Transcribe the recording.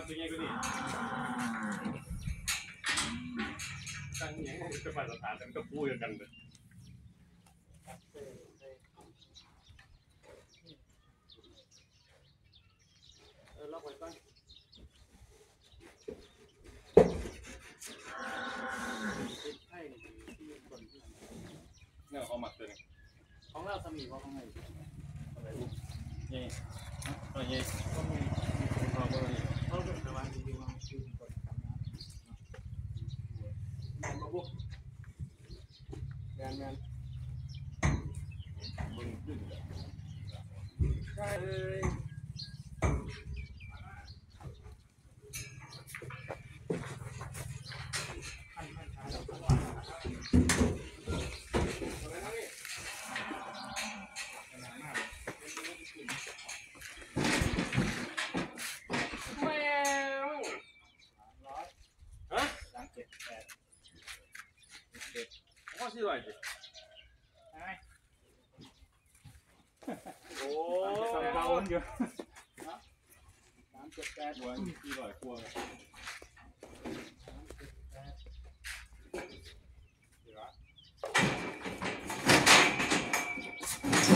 ตัวใหญ่กว่านี้ตั้งอย่างนี้จะมาตรฐานกันก็พูดกันเลยล็อกไว้ก่อนเนี่ยเอาหมักตัวนึงของเราสมีว่าของไงอะไรลูกนี่อะไรนี่ก็มีเขาเป็นประมาณนี้ว่าคือก่อนแมนมาบุกแมนบึ้งขึ้นใช่เลยก็สิไหวดิโอ้สามเก้าวันเดียว378วันที่100กว่าเดี๋ยว